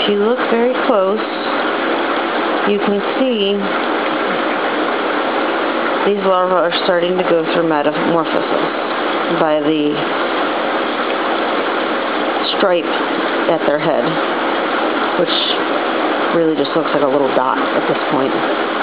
If you look very close, you can see these larvae are starting to go through metamorphosis by the stripe at their head, which really just looks like a little dot at this point.